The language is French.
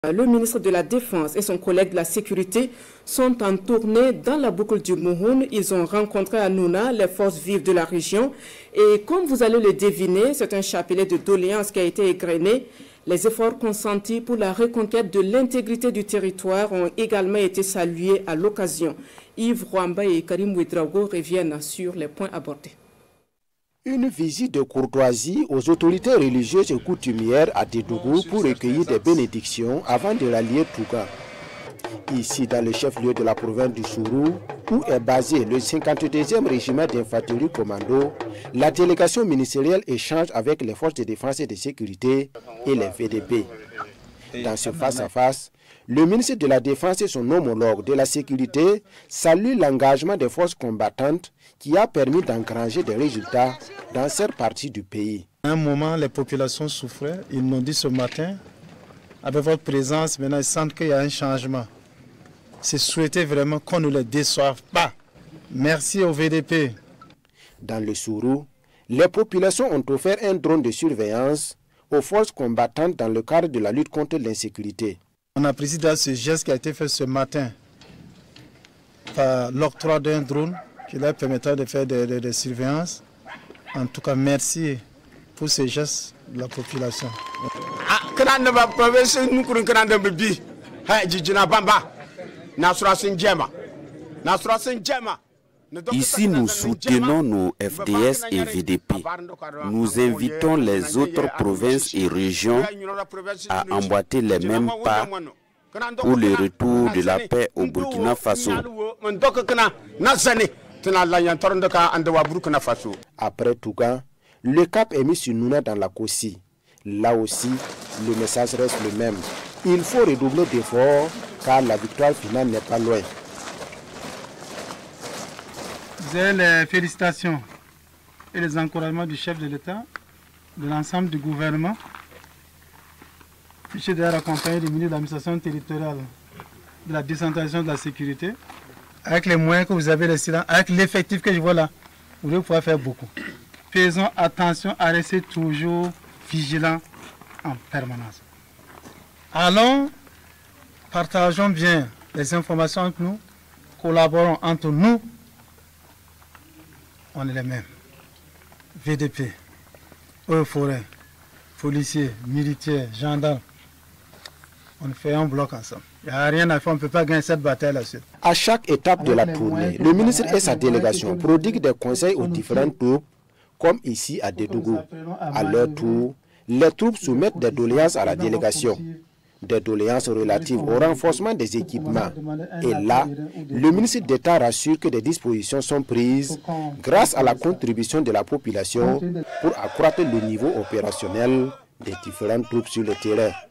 Le ministre de la Défense et son collègue de la Sécurité sont en tournée dans la boucle du Mouhoun. Ils ont rencontré à Nouna les forces vives de la région. Et comme vous allez le deviner, c'est un chapelet de doléances qui a été égrené. Les efforts consentis pour la reconquête de l'intégrité du territoire ont également été salués à l'occasion. Yves Rwamba et Karim Ouedraogo reviennent sur les points abordés. Une visite de courtoisie aux autorités religieuses et coutumières à Dédougou pour recueillir des bénédictions avant de rallier Touga. Ici, dans le chef-lieu de la province du Sourou, où est basé le 52e régiment d'infanterie commando, la délégation ministérielle échange avec les forces de défense et de sécurité et les VDP. Dans ce face-à-face, le ministre de la Défense et son homologue de la Sécurité saluent l'engagement des forces combattantes qui a permis d'engranger des résultats dans cette partie du pays. À un moment, les populations souffraient. Ils nous ont dit ce matin, avec votre présence, maintenant ils sentent qu'il y a un changement. C'est souhaiter vraiment qu'on ne les déçoive pas. Merci au VDP. Dans le Sourou, les populations ont offert un drone de surveillance aux forces combattantes dans le cadre de la lutte contre l'insécurité. On apprécie ce geste qui a été fait ce matin par l'octroi d'un drone qui leur permettra de faire des surveillances. En tout cas, merci pour ce geste de la population. Ici, nous soutenons nos FDS et VDP. Nous invitons les autres provinces et régions à emboîter les mêmes pas pour le retour de la paix au Burkina Faso. Après Touga, le cap est mis sur Nouna dans la Kossi. Là aussi, le message reste le même. Il faut redoubler d'efforts car la victoire finale n'est pas loin. Vous avez les félicitations et les encouragements du chef de l'État, de l'ensemble du gouvernement. Je suis d'ailleurs accompagné du ministre de l'administration territoriale, de la décentralisation de la sécurité. Avec les moyens que vous avez laissés là, avec l'effectif que je vois là, vous devez pouvoir faire beaucoup. Faisons attention à rester toujours vigilants en permanence. Allons, partageons bien les informations entre nous, collaborons entre nous. On est les mêmes. VDP, eaux et forêts, policiers, militaires, gendarmes. On fait un bloc ensemble. Il n'y a rien à faire, on ne peut pas gagner cette bataille là-dessus. À chaque étape de la tournée, le ministre et sa délégation prodiguent des conseils aux différentes troupes, comme ici à Dédougou. À leur tour, les troupes soumettent des doléances à la délégation. Des doléances relatives au renforcement des équipements. Et là, le ministre d'État rassure que des dispositions sont prises grâce à la contribution de la population pour accroître le niveau opérationnel des différentes troupes sur le terrain.